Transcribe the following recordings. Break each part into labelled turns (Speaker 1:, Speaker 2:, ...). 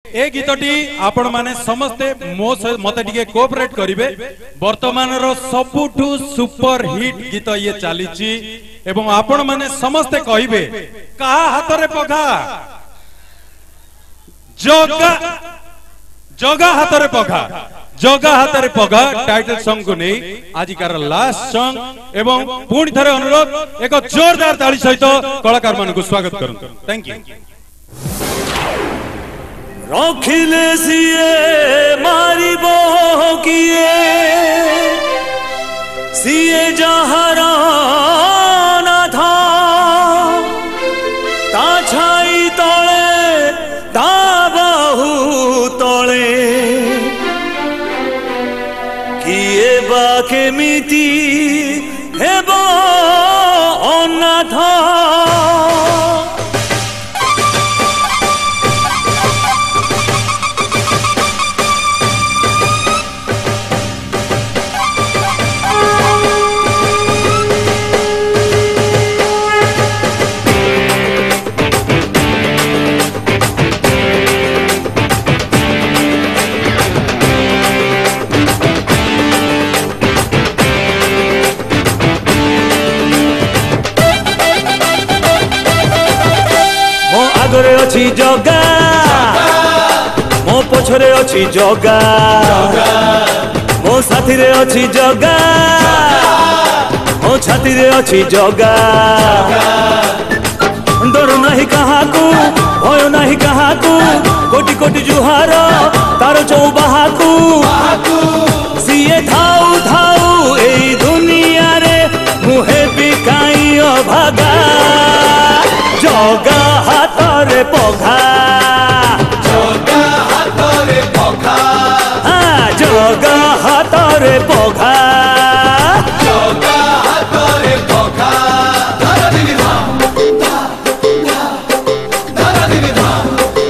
Speaker 1: ए गीतटी आपण माने समस्ते मते टिके कोऑपरेट करिवे। वर्तमान रो सबुठु सुपर हिट गीत ये चलीची एवं आपण माने समस्ते कहिबे कहा हाथ रे पघा जगा जगा हाथ रे पघा जगा हाथ रे पघा टाइटल सॉन्ग को नहीं आजिकार लास्ट सॉन्ग एवं पुणी थरे अनुरोध एक जोरदार ताली सहित कलाकार मान को स्वागत करंतु। Thank you.
Speaker 2: रखिले सिए मारिबो किए सिए जहारा ना था ता छाई तले ता बाहु तले किए बा केमिति हेबो अनाथ आगरे अच्छी जगा मो पछरे अच्छी जगा मो साथी रे अच्छी जगा मो छाती रे अच्छी जगा डर नहीं काहाकू भय नहीं काहाकू कोटि कोटि जुहार तार चौबाहाकू सीए थाऊ थाऊ ए दुनिया रे मुहे बिकाई अभागा जगा हाथ रे पघा जगा हाथ रे पघा जगा हाथ रे पघा जगा हाथ रे पघा दादा दिली धाम दादा दिली धाम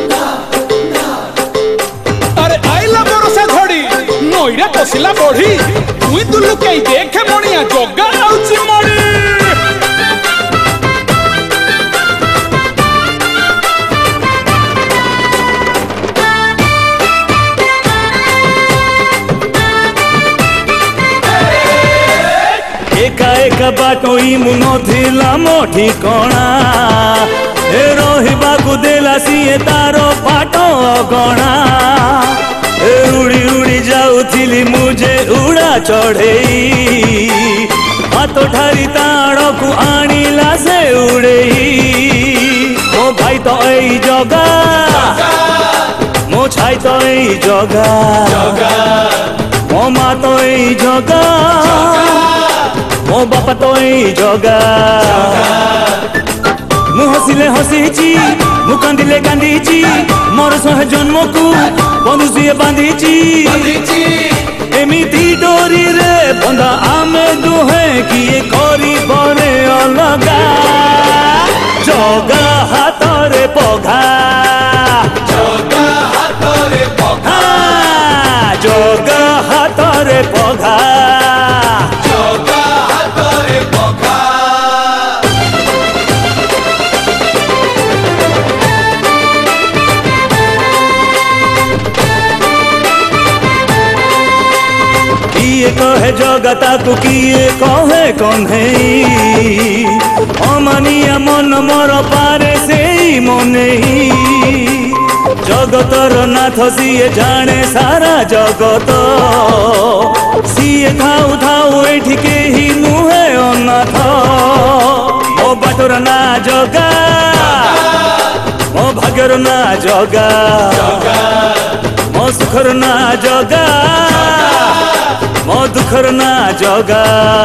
Speaker 3: अरे आइला बरसा घड़ी नईरा कसिला बढ़ी तुई दुलु कई देखे मणिया जगा आउची मणी
Speaker 2: एका बाटोई मुनो थिला मोठी कोणा ए रोहिबा को देला सिए तारो पाटो गणा ए उड़ी उड़ी जाउथिली मुझे उड़ा चढ़ेई हाथो ठारी ताड़ो को आनीला से उड़ेई मो भाई तो एई जगा मो छाई तो एई जगा मो माँ तो एई जगा मो बापा तो एई जगा मु हसिले हसीची मु कांदिले कांदीची मोर सह जन्म को बंधु सिए बांधीची एमिति डोरी रे बंधा आमे दुहे किए करी बने अलगा जगा हाथ रे पघा जगा हाथ रे पघा जगा हाथ रे पघा किए कहे जगता को किए कहे कन्हे अमानिया मन मोर पारे से मने जगतर नाथ सीए जाने सारा जगत सीए थाऊ थाऊ एठी केही नुहे अनाथ मो बाटर ना जगा मो भाग्यर ना जगा मो सुखर ना जगा मो दुखर ना जगा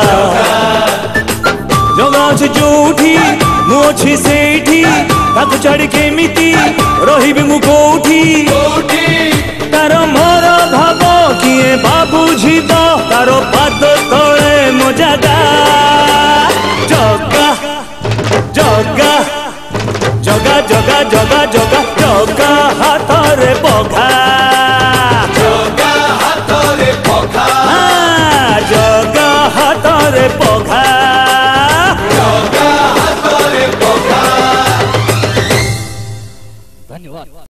Speaker 2: जगा अछि जोठी मु अछि सेठी ताकु छाड़ी केमिति रहिबे मु कोठी तारो मोर भाव किए बाबू जीव तारो पाद तळे मो जगा जगा जगा जगा जगा जगा जगा